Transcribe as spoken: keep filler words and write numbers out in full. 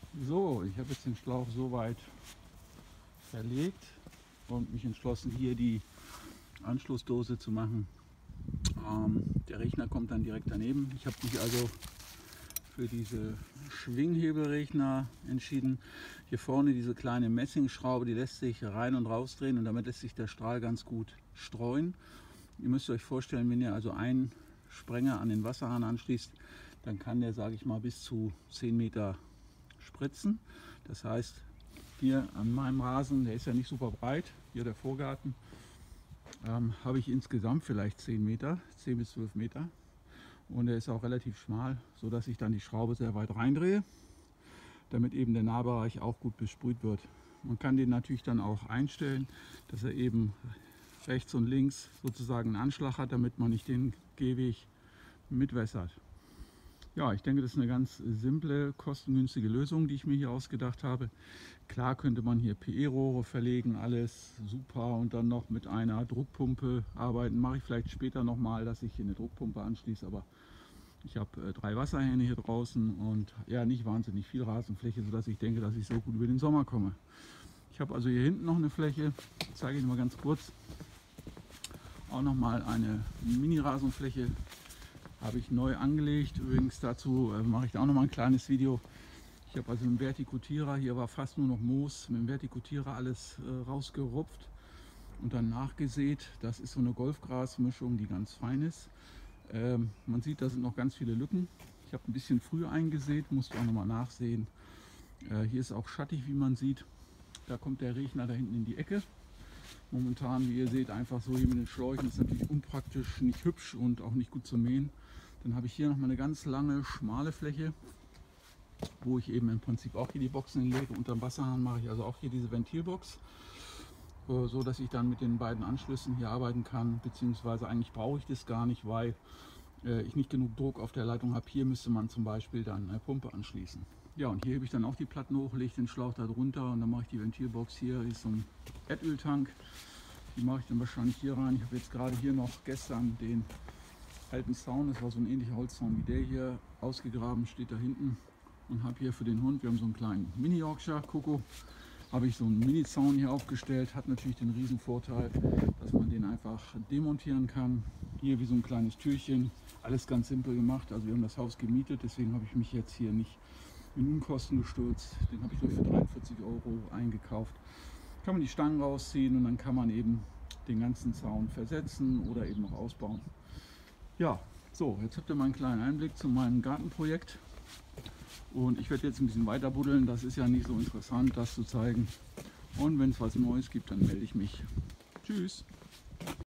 So, ich habe jetzt den Schlauch so weit verlegt und mich entschlossen, hier die Anschlussdose zu machen. Ähm, der Regner kommt dann direkt daneben. Ich habe mich also für diese Schwinghebelregner entschieden. Hier vorne diese kleine Messingschraube, die lässt sich rein und rausdrehen und damit lässt sich der Strahl ganz gut streuen. Ihr müsst euch vorstellen, wenn ihr also einen Sprenger an den Wasserhahn anschließt, dann kann der, sage ich mal, bis zu zehn Meter spritzen. Das heißt, hier an meinem Rasen, der ist ja nicht super breit, hier der Vorgarten, ähm, habe ich insgesamt vielleicht zehn Meter, zehn bis zwölf Meter. Und er ist auch relativ schmal, so dass ich dann die Schraube sehr weit reindrehe, damit eben der Nahbereich auch gut besprüht wird. Man kann den natürlich dann auch einstellen, dass er eben rechts und links sozusagen einen Anschlag hat, damit man nicht den Gehweg mitwässert. Ja, ich denke, das ist eine ganz simple, kostengünstige Lösung, die ich mir hier ausgedacht habe. Klar könnte man hier P E-Rohre verlegen, alles super, und dann noch mit einer Druckpumpe arbeiten. Mache ich vielleicht später nochmal, dass ich hier eine Druckpumpe anschließe, aber ich habe äh, drei Wasserhähne hier draußen und ja, nicht wahnsinnig viel Rasenfläche, sodass ich denke, dass ich so gut über den Sommer komme. Ich habe also hier hinten noch eine Fläche, zeige ich mal ganz kurz. Auch nochmal eine Mini-Rasenfläche. Habe ich neu angelegt. Übrigens dazu äh, mache ich da auch noch mal ein kleines Video. Ich habe also einen Vertikutierer, hier war fast nur noch Moos, mit dem Vertikutierer alles äh, rausgerupft und dann nachgesät. Das ist so eine Golfgrasmischung, die ganz fein ist. Ähm, man sieht, da sind noch ganz viele Lücken. Ich habe ein bisschen früh eingesät, musste auch noch mal nachsehen. Äh, hier ist auch schattig, wie man sieht. Da kommt der Regner da hinten in die Ecke. Momentan, wie ihr seht, einfach so hier mit den Schläuchen, ist natürlich unpraktisch, nicht hübsch und auch nicht gut zu mähen. Dann habe ich hier noch mal eine ganz lange, schmale Fläche, wo ich eben im Prinzip auch hier die Boxen hinlege. Unter dem Wasserhahn mache ich also auch hier diese Ventilbox, so dass ich dann mit den beiden Anschlüssen hier arbeiten kann, beziehungsweise eigentlich brauche ich das gar nicht, weil äh, ich nicht genug Druck auf der Leitung habe. Hier müsste man zum Beispiel dann eine Pumpe anschließen. Ja, und hier hebe ich dann auch die Platten hoch, lege den Schlauch da drunter und dann mache ich die Ventilbox hier, ist so ein Erdöltank. Die mache ich dann wahrscheinlich hier rein. Ich habe jetzt gerade hier noch gestern den alten Zaun, das war so ein ähnlicher Holzzaun wie der hier, ausgegraben, steht da hinten, und habe hier für den Hund, wir haben so einen kleinen Mini-Yorkshire, Coco, habe ich so einen Mini-Zaun hier aufgestellt. Hat natürlich den riesen Vorteil, dass man den einfach demontieren kann. Hier wie so ein kleines Türchen, alles ganz simpel gemacht. Also wir haben das Haus gemietet, deswegen habe ich mich jetzt hier nicht in Unkosten gestürzt. Den habe ich nur für dreiundvierzig Euro eingekauft. Kann man die Stangen rausziehen und dann kann man eben den ganzen Zaun versetzen oder eben noch ausbauen. Ja, so, jetzt habt ihr mal einen kleinen Einblick zu meinem Gartenprojekt. Und ich werde jetzt ein bisschen weiter buddeln. Das ist ja nicht so interessant, das zu zeigen. Und wenn es was Neues gibt, dann melde ich mich. Tschüss!